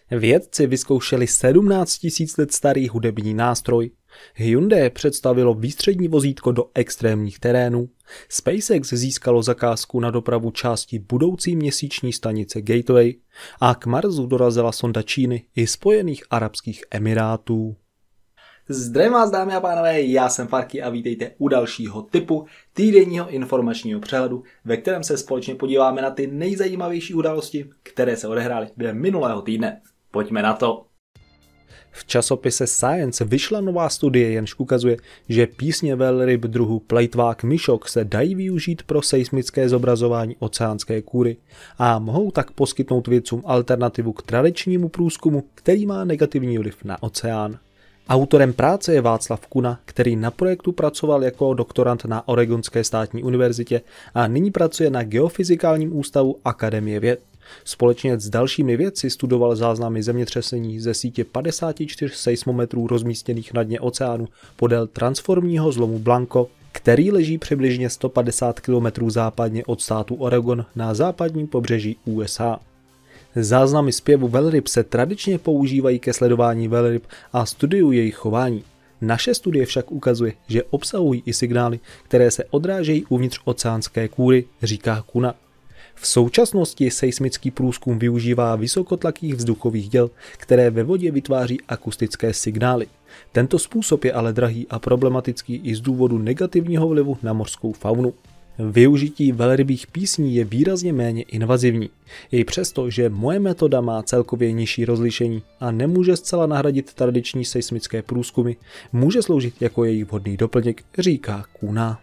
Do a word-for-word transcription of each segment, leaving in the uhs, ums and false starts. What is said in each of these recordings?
Vědci vyzkoušeli sedmnáct tisíc let starý hudební nástroj. Hyundai představilo výstřední vozítko do extrémních terénů. SpaceX získalo zakázku na dopravu části budoucí měsíční stanice Gateway a k Marsu dorazila sonda Číny i Spojených arabských emirátů. Zdravím vás, dámy a pánové, já jsem Farky a vítejte u dalšího typu týdenního informačního přehledu, ve kterém se společně podíváme na ty nejzajímavější události, které se odehrály během minulého týdne. Pojďme na to! V časopise Science vyšla nová studie, jenž ukazuje, že písně velryb druhu plejtvák myšok se dají využít pro seismické zobrazování oceánské kůry a mohou tak poskytnout vědcům alternativu k tradičnímu průzkumu, který má negativní vliv na oceán. Autorem práce je Václav Kuna, který na projektu pracoval jako doktorand na Oregonské státní univerzitě a nyní pracuje na Geofyzikálním ústavu Akademie věd. Společně s dalšími vědci studoval záznamy zemětřesení ze sítě padesáti čtyř seismometrů rozmístěných na dně oceánu podél transformního zlomu Blanco, který leží přibližně sto padesát kilometrů západně od státu Oregon na západním pobřeží U S A. Záznamy zpěvu velryb se tradičně používají ke sledování velryb a studiu jejich chování. Naše studie však ukazuje, že obsahují i signály, které se odrážejí uvnitř oceánské kůry, říká Kuna. V současnosti seismický průzkum využívá vysokotlakých vzduchových děl, které ve vodě vytváří akustické signály. Tento způsob je ale drahý a problematický i z důvodu negativního vlivu na mořskou faunu. Využití velrybích písní je výrazně méně invazivní. I přesto, že moje metoda má celkově nižší rozlišení a nemůže zcela nahradit tradiční seismické průzkumy, může sloužit jako jejich vhodný doplněk, říká Kuna.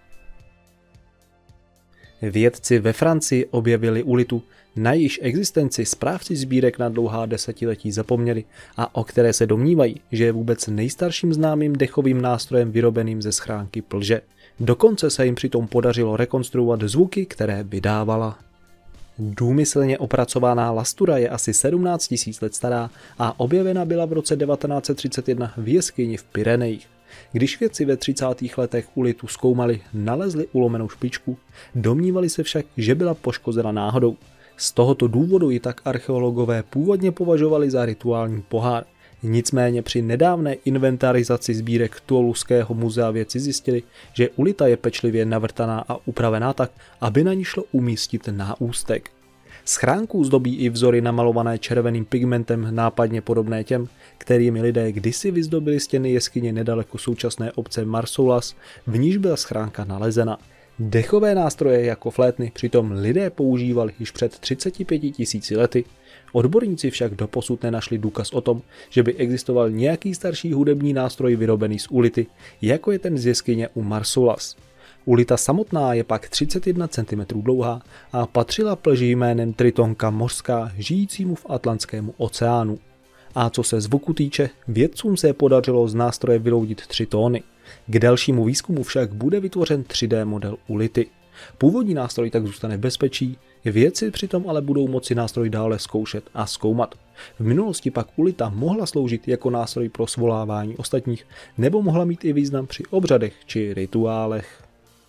Vědci ve Francii objevili ulitu, na jejíž existenci správci sbírek na dlouhá desetiletí zapomněli a o které se domnívají, že je vůbec nejstarším známým dechovým nástrojem vyrobeným ze schránky plže. Dokonce se jim přitom podařilo rekonstruovat zvuky, které vydávala. Důmyslně opracovaná lastura je asi sedmnáct tisíc let stará a objevena byla v roce devatenáct set třicet jedna v jeskyni v Pyrenejích. Když vědci ve třicátých letech ulitu zkoumali, nalezli ulomenou špičku, domnívali se však, že byla poškozena náhodou. Z tohoto důvodu ji tak archeologové původně považovali za rituální pohár. Nicméně při nedávné inventarizaci sbírek Toulouského muzea vědci zjistili, že ulita je pečlivě navrtaná a upravená tak, aby na ní šlo umístit náústek. Schránku zdobí i vzory namalované červeným pigmentem nápadně podobné těm, kterými lidé kdysi vyzdobili stěny jeskyně nedaleko současné obce Marsoulas, v níž byla schránka nalezena. Dechové nástroje jako flétny přitom lidé používali již před třiceti pěti tisíci lety. Odborníci však doposud nenašli důkaz o tom, že by existoval nějaký starší hudební nástroj vyrobený z ulity, jako je ten z jeskyně u Marsoulas. Ulita samotná je pak třicet jedna centimetrů dlouhá a patřila plži jménem Tritonka mořská žijícímu v Atlantskému oceánu. A co se zvuku týče, vědcům se podařilo z nástroje vyloudit tři tóny. K dalšímu výzkumu však bude vytvořen tři dé model ulity. Původní nástroj tak zůstane v bezpečí, vědci přitom ale budou moci nástroj dále zkoušet a zkoumat. V minulosti pak ulita mohla sloužit jako nástroj pro svolávání ostatních, nebo mohla mít i význam při obřadech či rituálech.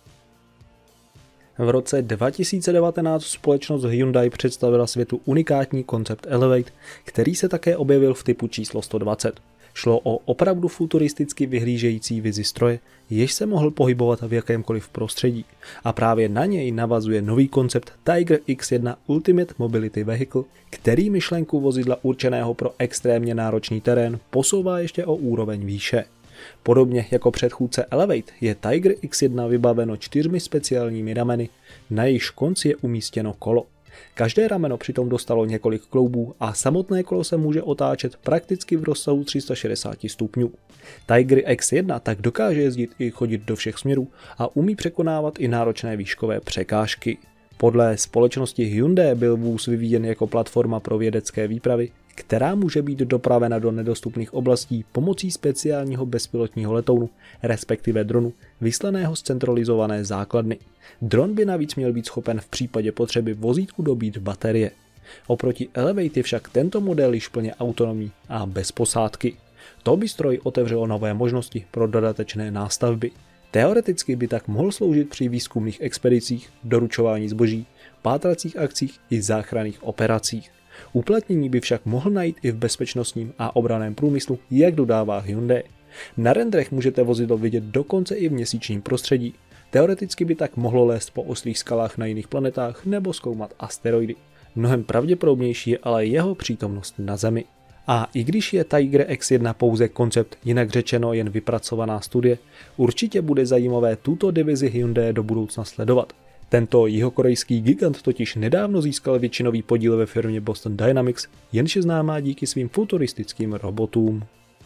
V roce dva tisíce devatenáct společnost Hyundai představila světu unikátní koncept Elevate, který se také objevil v typu číslo sto dvacet. Šlo o opravdu futuristicky vyhlížející vizi stroje, jež se mohl pohybovat v jakémkoliv prostředí. A právě na něj navazuje nový koncept Tiger X jedna Ultimate Mobility Vehicle, který myšlenku vozidla určeného pro extrémně náročný terén posouvá ještě o úroveň výše. Podobně jako předchůdce Elevate je Tiger X jedna vybaveno čtyřmi speciálními rameny, na jejichž konci je umístěno kolo. Každé rameno přitom dostalo několik kloubů a samotné kolo se může otáčet prakticky v rozsahu tři sta šedesát stupňů. Tiger X jedna tak dokáže jezdit i chodit do všech směrů a umí překonávat i náročné výškové překážky. Podle společnosti Hyundai byl vůz vyvíjen jako platforma pro vědecké výpravy, která může být dopravena do nedostupných oblastí pomocí speciálního bezpilotního letounu, respektive dronu, vyslaného z centralizované základny. Dron by navíc měl být schopen v případě potřeby vozítku dobít baterie. Oproti Elevate je však tento model již plně autonomní a bez posádky. To by stroj otevřelo nové možnosti pro dodatečné nástavby. Teoreticky by tak mohl sloužit při výzkumných expedicích, doručování zboží, pátracích akcích i záchranných operacích. Uplatnění by však mohl najít i v bezpečnostním a obranném průmyslu, jak dodává Hyundai. Na renderech můžete vozidlo vidět dokonce i v měsíčním prostředí. Teoreticky by tak mohlo lézt po ostrých skalách na jiných planetách nebo zkoumat asteroidy. Mnohem pravděpodobnější je ale jeho přítomnost na Zemi. A i když je Tiger X jedna pouze koncept, jinak řečeno jen vypracovaná studie, určitě bude zajímavé tuto divizi Hyundai do budoucna sledovat. Tento jihokorejský gigant totiž nedávno získal většinový podíl ve firmě Boston Dynamics, jenž je známá díky svým futuristickým robotům.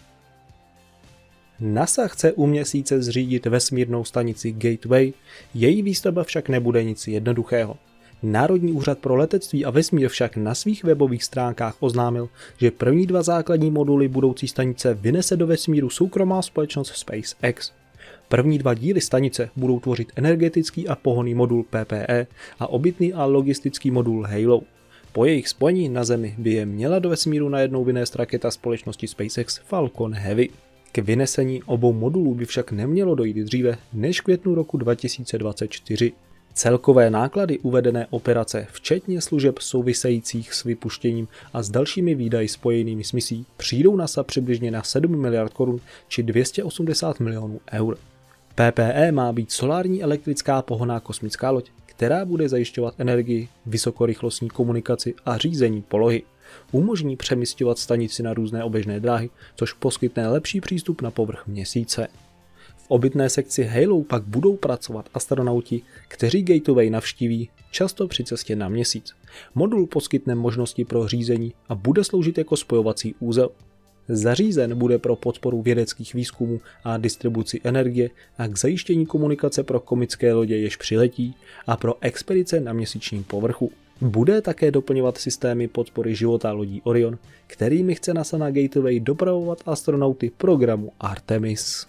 NASA chce u Měsíce zřídit vesmírnou stanici Gateway, její výstavba však nebude nic jednoduchého. Národní úřad pro letectví a vesmír však na svých webových stránkách oznámil, že první dva základní moduly budoucí stanice vynese do vesmíru soukromá společnost SpaceX. První dva díly stanice budou tvořit energetický a pohonný modul P P E a obytný a logistický modul Halo. Po jejich spojení na Zemi by je měla do vesmíru najednou vynést raketa společnosti SpaceX Falcon Heavy. K vynesení obou modulů by však nemělo dojít dříve než v květnu roku dva tisíce dvacet čtyři. Celkové náklady uvedené operace, včetně služeb souvisejících s vypuštěním a s dalšími výdaji spojenými s misí, přijdou NASA přibližně na sedm miliard korun či dvě stě osmdesát milionů eur. P P E má být solární elektrická pohonná kosmická loď, která bude zajišťovat energii, vysokorychlostní komunikaci a řízení polohy. Umožní přemisťovat stanici na různé oběžné dráhy, což poskytne lepší přístup na povrch Měsíce. V obytné sekci Halo pak budou pracovat astronauti, kteří Gateway navštíví, často při cestě na Měsíc. Modul poskytne možnosti pro řízení a bude sloužit jako spojovací úzel. Zařízen bude pro podporu vědeckých výzkumů a distribuci energie a k zajištění komunikace pro komické lodě, jež přiletí, a pro expedice na měsíčním povrchu. Bude také doplňovat systémy podpory života lodí Orion, kterými chce NASA na Gateway dopravovat astronauty programu Artemis.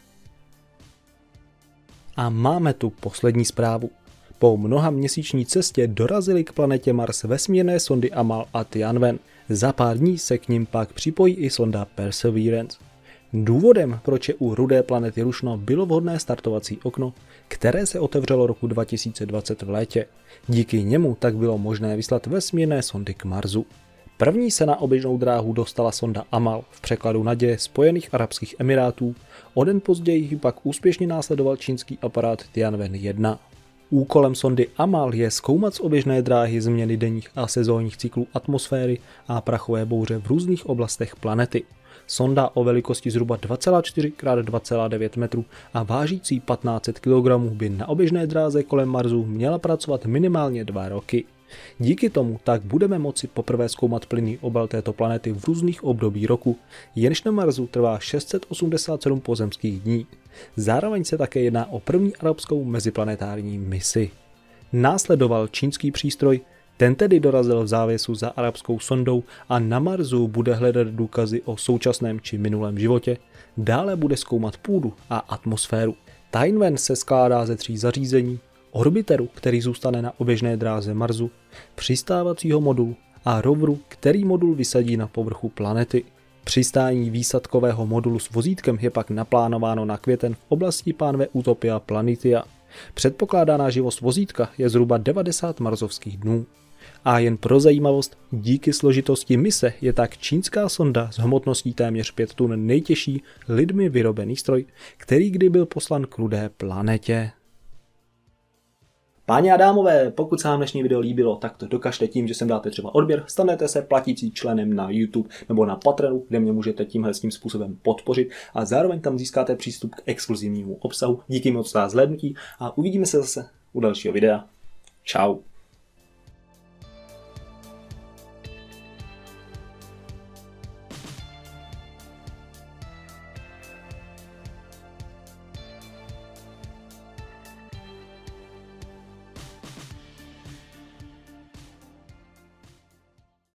A máme tu poslední zprávu. Po mnoha měsíční cestě dorazily k planetě Mars vesmírné sondy Amal a Tianwen. Za pár dní se k nim pak připojí i sonda Perseverance. Důvodem, proč je u rudé planety rušno, bylo vhodné startovací okno, které se otevřelo roku dva tisíce dvacet v létě. Díky němu tak bylo možné vyslat vesmírné sondy k Marsu. První se na oběžnou dráhu dostala sonda Amal, v překladu naděje Spojených arabských emirátů, o den později pak úspěšně následoval čínský aparát Tianwen jedna. Úkolem sondy Amal je zkoumat z oběžné dráhy změny denních a sezónních cyklů atmosféry a prachové bouře v různých oblastech planety. Sonda o velikosti zhruba dva celá čtyři krát dva celá devět metrů a vážící patnáct set kilogramů by na oběžné dráze kolem Marsu měla pracovat minimálně dva roky. Díky tomu tak budeme moci poprvé zkoumat plynný obal této planety v různých období roku, jenž na Marsu trvá šest set osmdesát sedm pozemských dní. Zároveň se také jedná o první arabskou meziplanetární misi. Následoval čínský přístroj, ten tedy dorazil v závěsu za arabskou sondou a na Marsu bude hledat důkazy o současném či minulém životě, dále bude zkoumat půdu a atmosféru. Tianwen se skládá ze tří zařízení: orbiteru, který zůstane na oběžné dráze Marsu, přistávacího modulu a roveru, který modul vysadí na povrchu planety. Přistání výsadkového modulu s vozítkem je pak naplánováno na květen v oblasti pánve Utopia Planitia. Předpokládaná živost vozítka je zhruba devadesát marsovských dnů. A jen pro zajímavost, díky složitosti mise je tak čínská sonda s hmotností téměř pět tun nejtěžší lidmi vyrobený stroj, který kdy byl poslan k rudé planetě. Páni a dámové, pokud se vám dnešní video líbilo, tak to dokažte tím, že sem dáte třeba odběr, stanete se platící členem na YouTube nebo na Patreonu, kde mě můžete tímhle tím způsobem podpořit a zároveň tam získáte přístup k exkluzivnímu obsahu. Díky moc za zhlédnutí a uvidíme se zase u dalšího videa. Čau.